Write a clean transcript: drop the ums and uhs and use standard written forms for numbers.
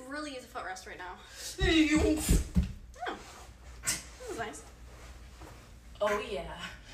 really use a footrest right now. Oh, Oh, this is nice. oh yeah.